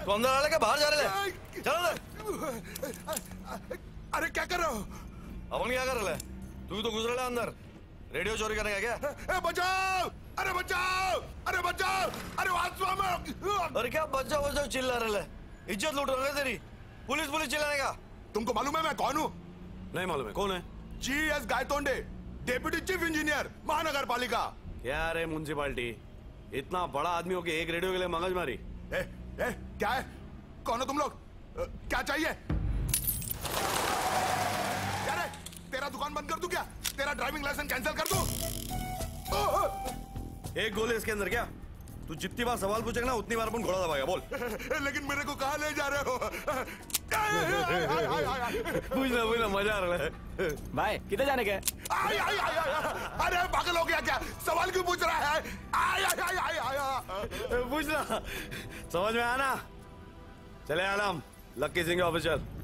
तो अंदर आ क्या बाहर जा रहे? चलो ना। अरे क्या कर रहे हो? अपन क्या कर रहे? तू तो गुजर रहा अंदर रेडियो चोरी करने का क्या? बचाओ! अरे बचाओ! अरे बचाओ! अरे आसमान में! अरे क्या बचाओ बचाओ चिल्ला रहे? इज्जत लूट रहे तेरी। पुलिस पुलिस चिल्लाने का? तुमको मालूम है मैं कौन हूँ? नहीं मालूम है। कौन है? GS Gaitonde, deputy chief engineer महानगर पालिका। क्या रे म्युनिसिपालिटी, इतना बड़ा आदमी हो के एक रेडियो के लिए मगज मारी? क्या है? कौन हो तुम लोग? क्या चाहिए? क्या रे? तेरा दुकान बंद कर दूं क्या? तेरा ड्राइविंग लाइसेंस कैंसिल कर दूं? एक गोली इसके अंदर क्या? तू जितनी बार सवाल पूछेगा ना उतनी बार अपन घोड़ा दबाएगा। बोल। लेकिन मेरे को कहाँ ले जा रहे हो? पूछना मजा आ रहा है। भाई किधर जाने के? अरे पागल हो गया क्या? सवाल क्यों पूछ रहा है? पूछना समझ में आना। चले आलम, लक्की सिंह ऑफिशियल।